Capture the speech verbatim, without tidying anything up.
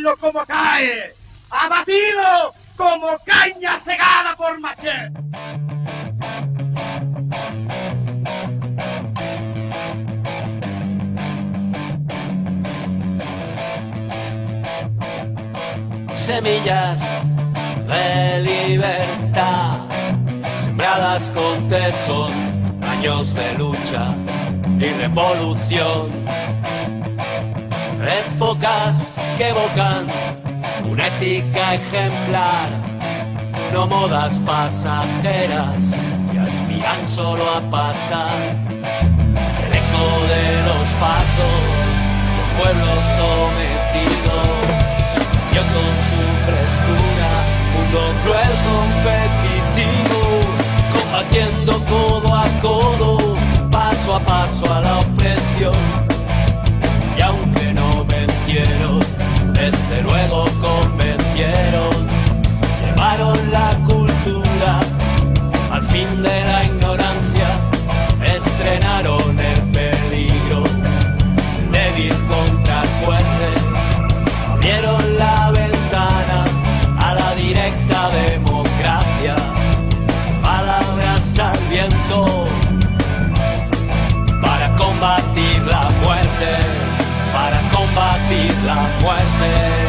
verlo como cae, abatido como caña segada por machete. Semillas de libertad, sembradas con tesón, años de lucha y revolución. Épocas que evocan una ética ejemplar, no modas pasajeras que aspiran solo a pasar. El eco de los pasos de un pueblo sometido subió con su frescura, mundo cruel competitivo, combatiendo codo a codo, paso a paso a la opresión. Y aunque no vencieron, desde luego convencieron, llevaron la cultura al fin de la ignorancia, estrenaron el peligro, el débil contra el fuerte, abrieron la ventana a la directa democracia, palabras al viento para combatir la muerte, para combatir la muerte.